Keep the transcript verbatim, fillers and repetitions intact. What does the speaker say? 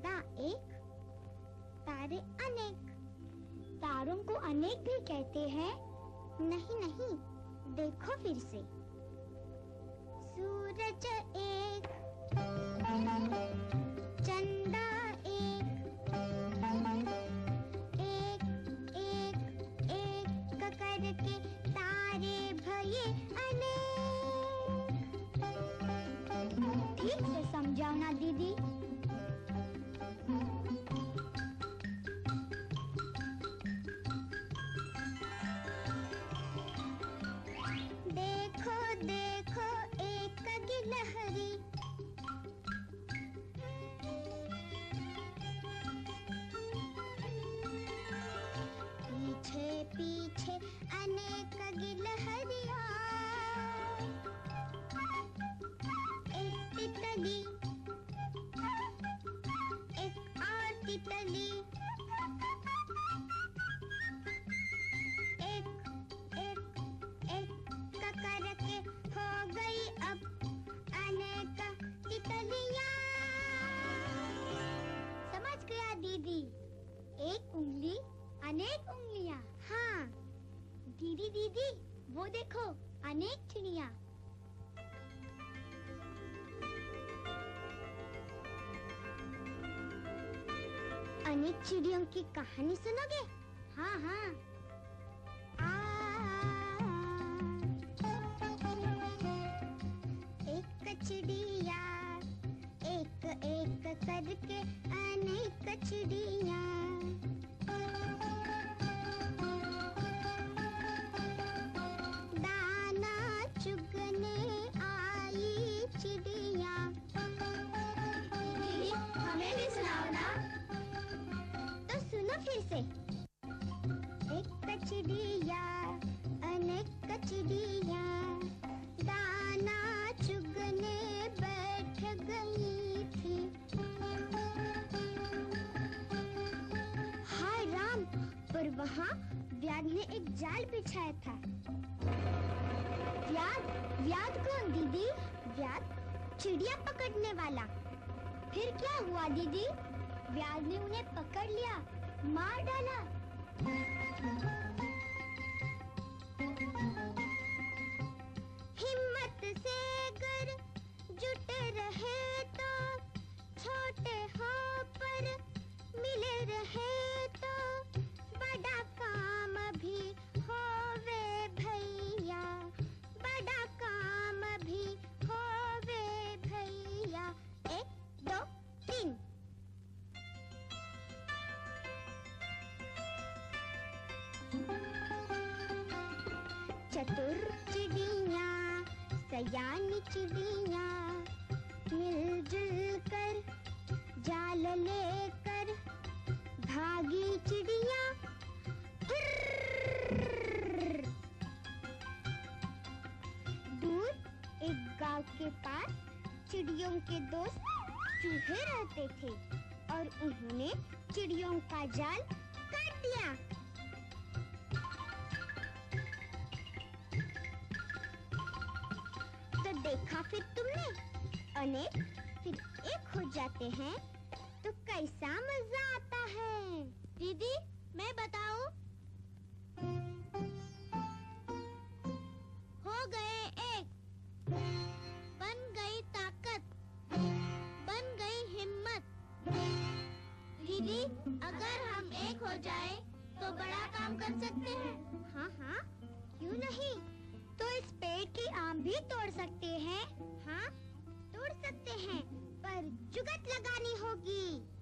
चंदा एक, तारे अनेक। तारों को अनेक भी कहते हैं? नहीं नहीं, देखो फिर से। सूरज एक, चंदा एक, एक एक एक करके तारे भये अनेक। ठीक से समझाओ ना दीदी। देखो देखो एक गिलहरी, पीछे पीछे अनेक गिलहरियाँ। एक तितली, एक और तितली, एक एक एक करके हो गई अब अनेक तितलियाँ। समझ गया दीदी? एक उंगली अनेक उंगलियाँ। हाँ दीदी दीदी, वो देखो अनेक चिड़िया। अनेक चिड़ियों की कहानी सुनोगे? हाँ हाँ। एक चिड़िया, एक एक करके अनेक चिड़िया। दाना चुगने आई चिड़िया। दीदी, हमें भी सुनाओ ना। तो सुनो फिर से। एक चिड़िया, अनेक चिड़िया, दाना चुगने बैठ गई थी। हाय राम, पर वहाँ व्याध ने एक जाल बिछाया था। व्याध? व्याध कौन दीदी? व्याध चिड़िया पकड़ने वाला। फिर क्या हुआ दीदी? व्याध ने उन्हें पकड़ लिया, मार डाला। हिम्मत से अगर जुट रहे तो, छोटे हो पर मिले रहे तो, बड़ा काम भी होवे भैया, बड़ा काम भी होवे भैया। एक दो तीन। चतुर चिड़िया, सयानी चिड़िया, मिलजुल कर जाल लेकर भागी चिड़िया। दूर एक गांव के पास चिड़ियों के दोस्त चूहे रहते थे और उन्होंने चिड़ियों का जाल काट दिया। तो देखा फिर तुमने, अनेक फिर एक हो जाते हैं तो कैसा मजा आता है। दीदी मैं बताऊं? हो गए एक, बन गई ताकत, बन गई हिम्मत। दीदी अगर हम एक हो जाए तो बड़ा काम कर सकते हैं। हाँ हाँ, क्यों नहीं? तो इस पेड़ की आम भी तोड़ सकते हैं। हाँ तोड़ सकते हैं, पर जुगत लगानी होगी।